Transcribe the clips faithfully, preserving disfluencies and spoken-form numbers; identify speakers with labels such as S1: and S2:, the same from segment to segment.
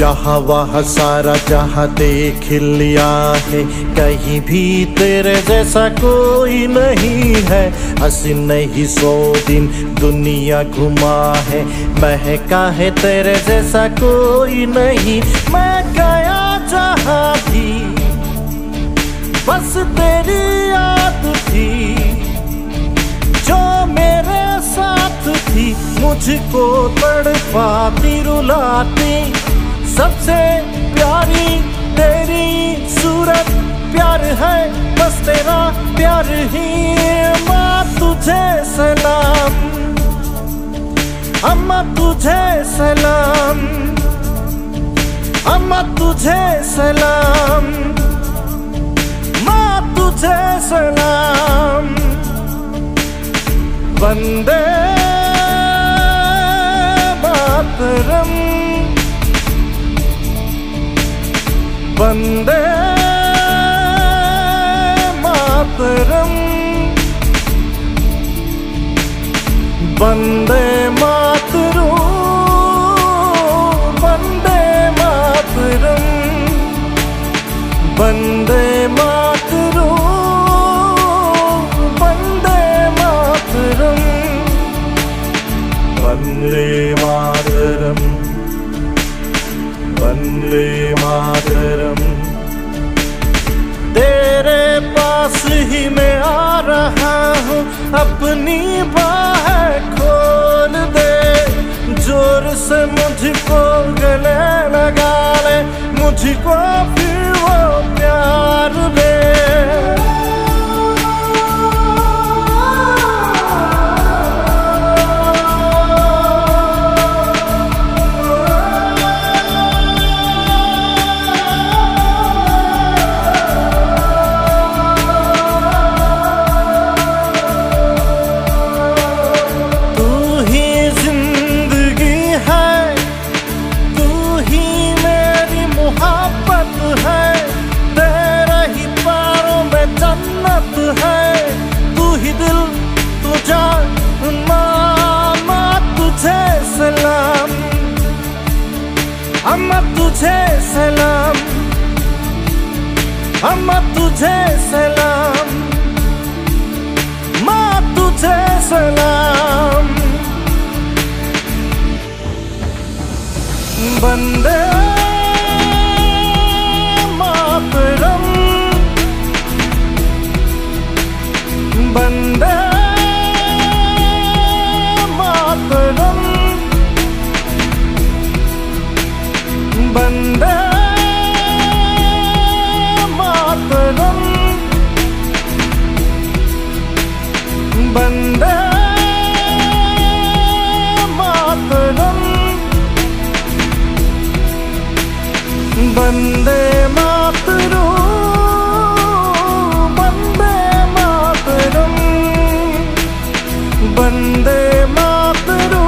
S1: यहाँ वहाँ सारा जहाँ देख लिया है, कहीं भी तेरे जैसा कोई नहीं है। अस्सी नहीं सौ दिन दुनिया घुमा है, महका है तेरे जैसा कोई नहीं। मैं गया जहाँ भी बस तेरी याद थी, जो मेरे साथ थी, मुझको तड़पाती रुलाती। सबसे प्यारी तेरी सूरत, प्यार है बस तेरा प्यार ही। माँ तुझे सलाम, अम्मा तुझे सलाम, अम्मा तुझे सलाम, माँ तुझे सलाम। वंदे मातरम, वंदे मातरम, वंदे मातरम, वंदे मातरम, वंदे मातरम, वंदे मातरम, वंदे मातरम, वंदे मातरम। तेरे पास ही मैं आ रहा हूँ, अपनी बाहें खोल दे। जोर से मुझको गले लगा ले, मुझको फिर वो प्यार दे। अम्मा तुझे सलाम, अम्मा तुझे सलाम, माँ तुझे सलाम। वंदे मातरम, वंदे मातरम, वंदे मातरम, वंदे मातरम, वंदे मातरम, वंदे मातरम, वंदे मातरम,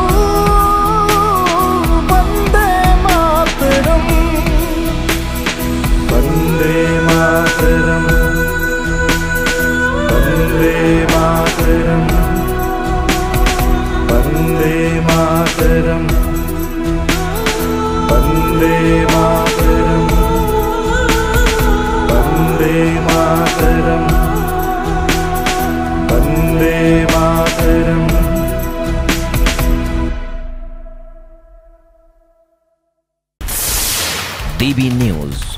S1: वंदे मातरम, वंदे मातरम, वंदे मातरम, वंदे मातरम, वंदे मातरम, वंदे मातरम।
S2: TV news.